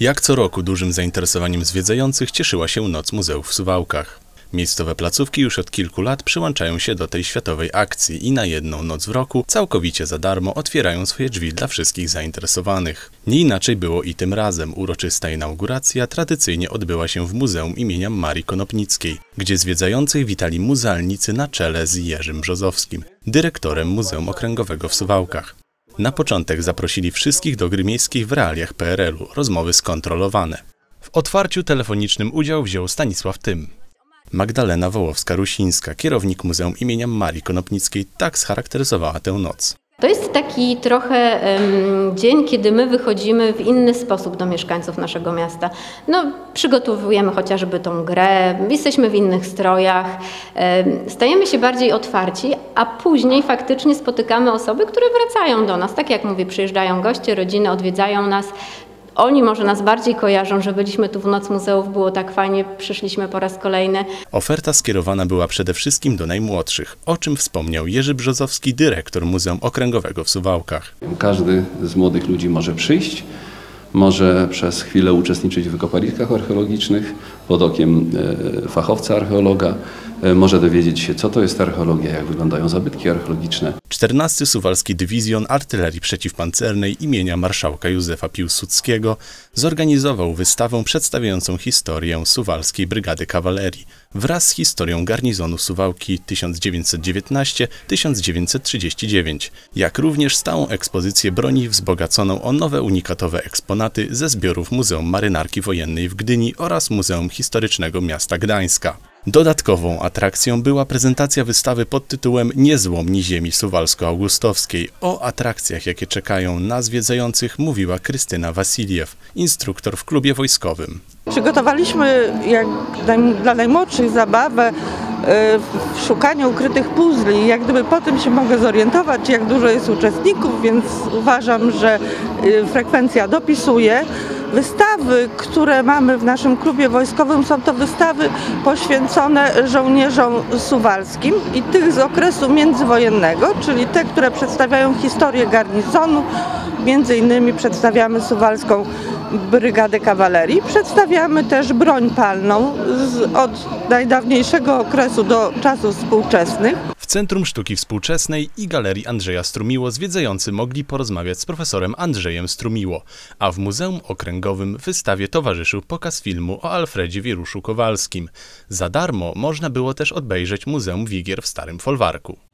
Jak co roku dużym zainteresowaniem zwiedzających cieszyła się Noc Muzeów w Suwałkach. Miejscowe placówki już od kilku lat przyłączają się do tej światowej akcji i na jedną noc w roku całkowicie za darmo otwierają swoje drzwi dla wszystkich zainteresowanych. Nie inaczej było i tym razem. Uroczysta inauguracja tradycyjnie odbyła się w Muzeum imienia Marii Konopnickiej, gdzie zwiedzających witali muzealnicy na czele z Jerzym Brzozowskim, dyrektorem Muzeum Okręgowego w Suwałkach. Na początek zaprosili wszystkich do gry miejskiej w realiach PRL-u, rozmowy skontrolowane. W otwarciu telefonicznym udział wziął Stanisław Tym. Magdalena Wołowska-Rusińska, kierownik Muzeum imienia Marii Konopnickiej, tak scharakteryzowała tę noc. To jest taki trochę dzień, kiedy my wychodzimy w inny sposób do mieszkańców naszego miasta. Przygotowujemy chociażby tą grę, jesteśmy w innych strojach, stajemy się bardziej otwarci, a później faktycznie spotykamy osoby, które wracają do nas. Tak jak mówię, przyjeżdżają goście, rodziny, odwiedzają nas. Oni może nas bardziej kojarzą, że byliśmy tu w Noc Muzeów, było tak fajnie, przyszliśmy po raz kolejny. Oferta skierowana była przede wszystkim do najmłodszych, o czym wspomniał Jerzy Brzozowski, dyrektor Muzeum Okręgowego w Suwałkach. Każdy z młodych ludzi może przyjść, może przez chwilę uczestniczyć w wykopaliskach archeologicznych pod okiem fachowca archeologa, może dowiedzieć się, co to jest archeologia, jak wyglądają zabytki archeologiczne. 14. Suwalski Dywizjon Artylerii Przeciwpancernej imienia marszałka Józefa Piłsudskiego zorganizował wystawę przedstawiającą historię Suwalskiej Brygady Kawalerii wraz z historią garnizonu Suwałki 1919-1939, jak również stałą ekspozycję broni wzbogaconą o nowe unikatowe eksponaty ze zbiorów Muzeum Marynarki Wojennej w Gdyni oraz Muzeum Historycznego Miasta Gdańska. Dodatkową atrakcją była prezentacja wystawy pod tytułem Niezłomni ziemi suwalsko-augustowskiej. O atrakcjach, jakie czekają na zwiedzających, mówiła Krystyna Wasiliew, instruktor w klubie wojskowym. Przygotowaliśmy dla najmłodszych zabawę w szukaniu ukrytych puzli. Jak gdyby po tym się mogę zorientować, jak dużo jest uczestników, więc uważam, że frekwencja dopisuje. Wystawy, które mamy w naszym klubie wojskowym, są to wystawy poświęcone żołnierzom suwalskim i tych z okresu międzywojennego, czyli te, które przedstawiają historię garnizonu. Między innymi przedstawiamy Suwalską Brygadę Kawalerii. Przedstawiamy też broń palną od najdawniejszego okresu do czasów współczesnych. W Centrum Sztuki Współczesnej i Galerii Andrzeja Strumiło zwiedzający mogli porozmawiać z profesorem Andrzejem Strumiło, a w Muzeum Okręgowym wystawie towarzyszył pokaz filmu o Alfredzie Wieruszu Kowalskim. Za darmo można było też obejrzeć Muzeum Wigier w Starym Folwarku.